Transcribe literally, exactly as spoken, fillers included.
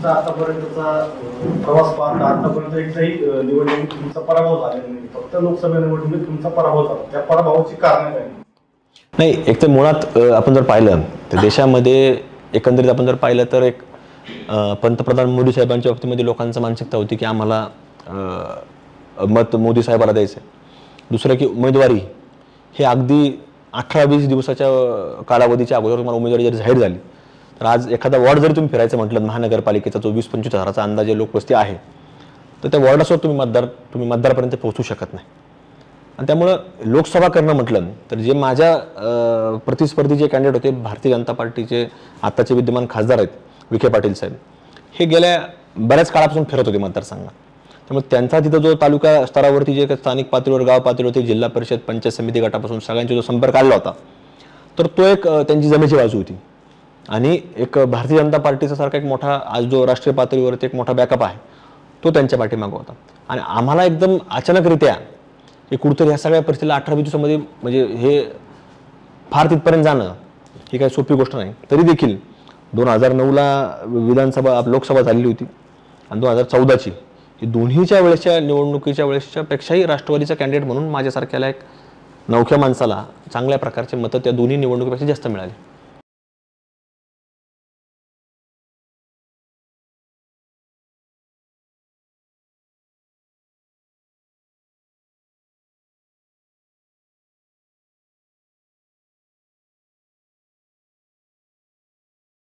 आतापर्यंतचा प्रवास पाहता आतापर्यंत एकदाही निवडणूक तुमचा पराभव झालेला नाही, फक्त लोकसभा निवडणुकीत तुमचा पराभव झाला. त्या पराभवाची कारण काय? नाही, एक तर मुळात आपण जर पाहिलं तर देशामध्ये एकंदरीत आपण जर पाहिलं तर एक पंतप्रधान मोदी साहेबांच्या बाबतीमध्ये लोकांची मानसिकता होती की आम्हाला मत मोदी साहेबाला द्यायचं आहे. दुसरं की उमेदवारी हे अगदी अठरा वीस दिवसाच्या कालावधीच्या अगोदर तुम्हाला उमेदवारी जरी जाहीर झाली तर आज एखादा वॉर्ड जरी तुम्ही फिरायचं म्हटलं महानगरपालिकेचा जो वीस पंचवीस हजाराचा अंदाजे लोकवस्ती आहे तर त्या वॉर्डासोबत तुम्ही मतदार तुम्ही मतदारापर्यंत पोहोचू शकत नाही. आणि त्यामुळं लोकसभा करणं म्हटलं तर जे माझ्या प्रतिस्पर्धी जे कॅन्डिडेट होते भारतीय जनता पार्टीचे आत्ताचे विद्यमान खासदार आहेत विखे पाटील साहेब, हे गेल्या बऱ्याच काळापासून फिरत होते मतदारसंघात. त्यामुळे त्यांचा तिथं जो तालुका स्तरावरती जे स्थानिक पातळीवर गाव पातळीवरती जिल्हा परिषद पंचायत समिती गटापासून सगळ्यांचा जो संपर्क आला होता तर तो एक त्यांची जमेची बाजू होती. आणि एक भारतीय जनता पार्टीचा सारखा एक मोठा आज जो राष्ट्रीय पातळीवरती एक मोठा बॅकअप आहे तो त्यांच्या पाठीमागं होता. आणि आम्हाला एकदम अचानकरित्या हे कुठंतरी ह्या सगळ्या परिस्थितीला अठरा वीस दिवसामध्ये म्हणजे हे फार तिथपर्यंत जाणं ही काही सोपी गोष्ट नाही. तरी देखील दोन हजार नऊला विधानसभा लोकसभा झालेली होती आणि दोन हजार चौदाची ही दोन्हीच्या वेळेसच्या निवडणुकीच्या वेळेसच्या पेक्षाही राष्ट्रवादीचा कॅन्डिडेट म्हणून माझ्यासारख्याला एक नवख्या माणसाला चांगल्या प्रकारचे मतं त्या दोन्ही निवडणुकीपेक्षा जास्त मिळाली.